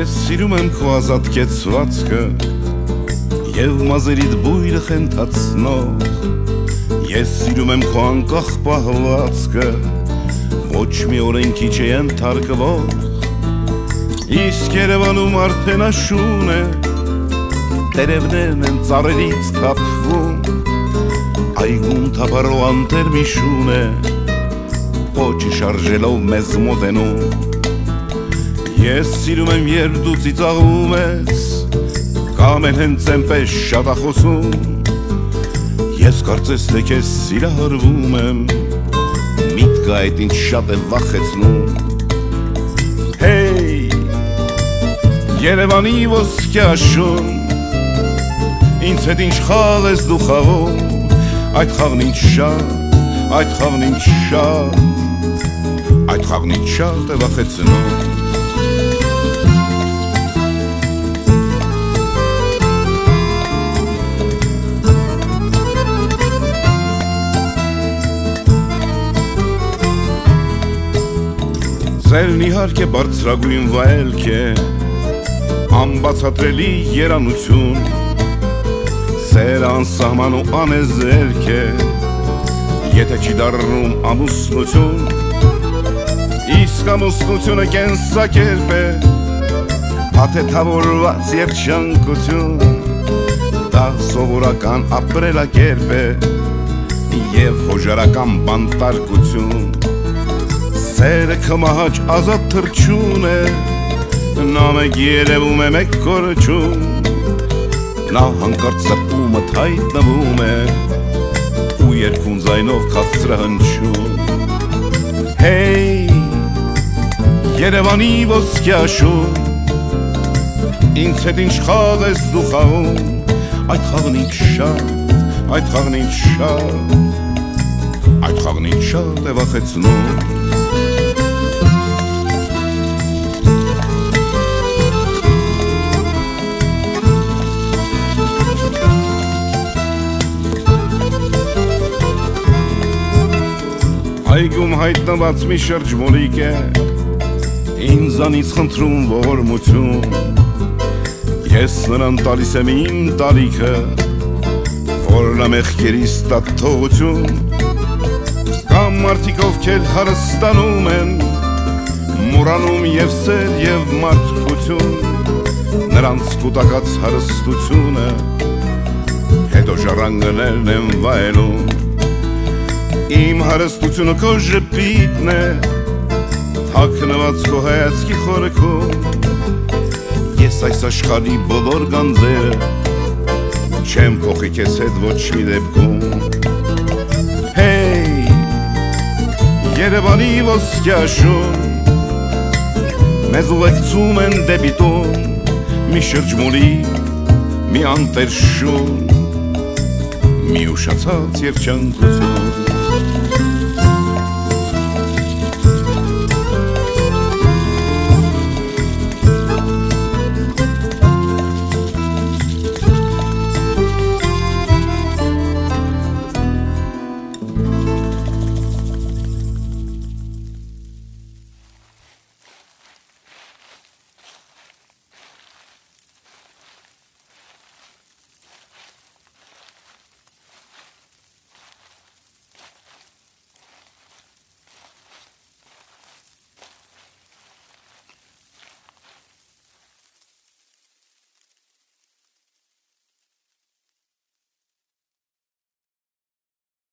սիրում եմ քո ազատ կեցվածքը Եվ մազերիդ բույրը խենթացնող Ես սիրում եմ քո անկախ պահվածքը Ոչ մի օրենքի չի ենթարկվող Իսկ Երևանում արդեն աշուն է Տերևներն են ծառերից թափվում Այգում թափառող անտեր մի շուն է Պոչի շարժելով մեզ մոտենում Ես սիրում եմ երբ դու ծիծաղում ես Կամ էլ հենց այնպես շատախոսում Ես կարծես թե քեզ սիրահարվում եմ Միտքը այդ ինձ շատ է վախեցնում Հեյ Երևանի ոսկե աշուն Ինձ հետ ինչ խաղ ես դու խաղում Այդ խաղն ինձ շատ, այդ խաղն ինձ շատ Այդ խաղն ինձ շատ է վախեցնում Ձերն իհարկե բարձրագույն վայելք է Անբացատրելի երանություն Սեր անսահման ու անեզերք է Եթե չի դառնում ամուսնություն Իսկ ամուսնությունը կենսակերպ է Փաթեթավորված երջանկություն Դա սովորական ապրելակերպ է Եվ հոժարական բանտարկություն Սերը կմահաճ ազատ թրջուն է Նա մեկ երևում է մեկ կորչում Նա հանկարծ սրտումը հայտնվում է Ու երկուն ձայնով քաղցրահնչում Հեյ Երևանի ոսկե աշուն Ինձ հետ ինչ խաղ ես դու խաղում Այդ խաղն ինձ շատ, այդ խաղն ինձ շատ Այդ խաղն ինձ շատ է վախեցնում Այգում հայտնված մի շրջմոլիկ է Ինձանից խնդրում ողորմություն Ես նրան տալիս եմ իմ տարիքը Որ նա մեղքերիս տա թողություն Կամ մարդիկ ովքեր հարստանում են Մոռանում և սեր և մարդկություն Նրանց կուտակած հարստությունը Հետո ժառանգներն են վայելում Իմ հարստությունը քո ժպիտն է Թաքնված քո հայացքի խորքում Ես այս աշխարհի բոլոր գանձերը Չեմ փոխի քեզ հետ ոչ մի դեպքում Հեյ Երևանի ոսկե աշուն Մեզ ուղեկցում են դեպի տուն Մի շրջմոլիկ, մի անտեր շուն Մի ուշացած երջանկություն